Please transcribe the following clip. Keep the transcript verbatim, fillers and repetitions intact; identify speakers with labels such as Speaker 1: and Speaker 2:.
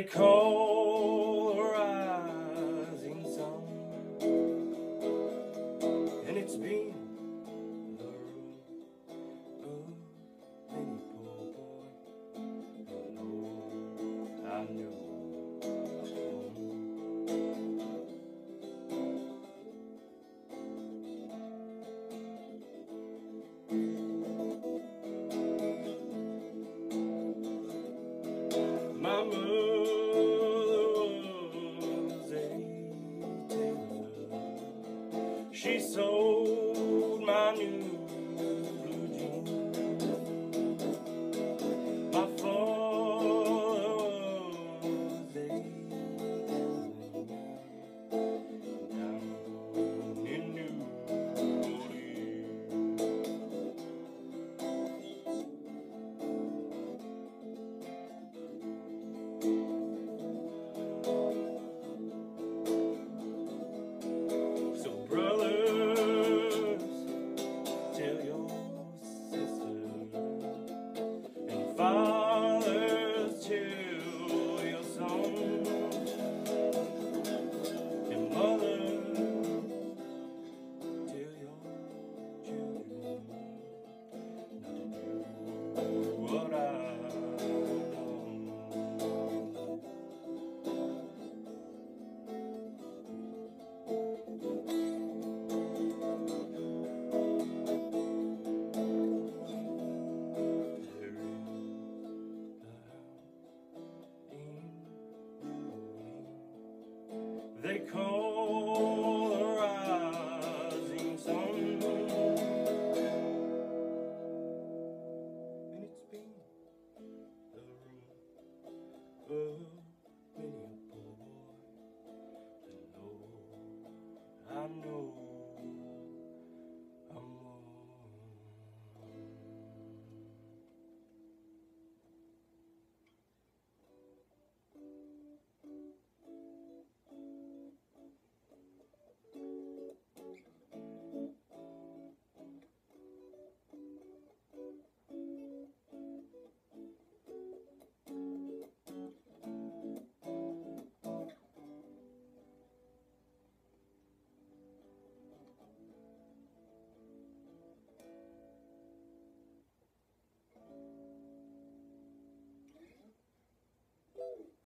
Speaker 1: They call the rising sun, and it's been the ruin of many poor boy. But Lord, I know my mother was a tailor. She sold my new blue jeans. My father was a down in New So brothers, tell your sisters, and fathers, tell your sons, and mothers, tell your children not to do what I They call